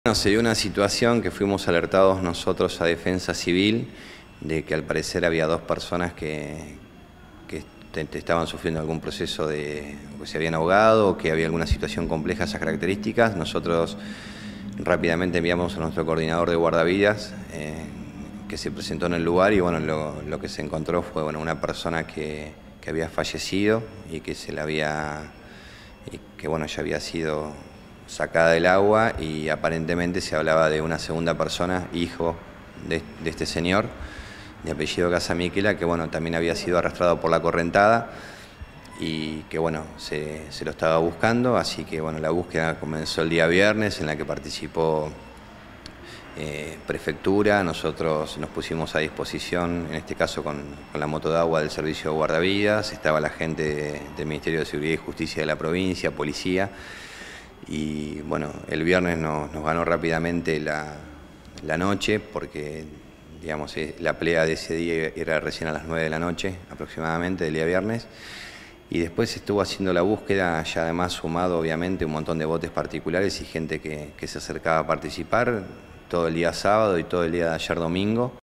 Bueno, se dio una situación que fuimos alertados nosotros a Defensa Civil de que al parecer había dos personas que estaban sufriendo algún proceso de que se habían ahogado o que había alguna situación compleja de esas características. Nosotros rápidamente enviamos a nuestro coordinador de guardavidas que se presentó en el lugar y bueno, lo que se encontró fue una persona que había fallecido y que bueno, ya había sido sacada del agua y aparentemente se hablaba de una segunda persona, hijo de este señor, de apellido Casamiquela, que bueno, también había sido arrastrado por la correntada y que bueno, se lo estaba buscando, así que bueno, la búsqueda comenzó el día viernes en la que participó Prefectura. Nosotros nos pusimos a disposición, en este caso con la moto de agua del servicio de guardavidas, estaba la gente del Ministerio de Seguridad y Justicia de la provincia, policía, y bueno, el viernes nos ganó rápidamente la noche porque digamos, la pelea de ese día era recién a las 9 de la noche aproximadamente del día viernes. Y después estuvo haciendo la búsqueda, ya además sumado obviamente un montón de botes particulares y gente que se acercaba a participar todo el día sábado y todo el día de ayer domingo.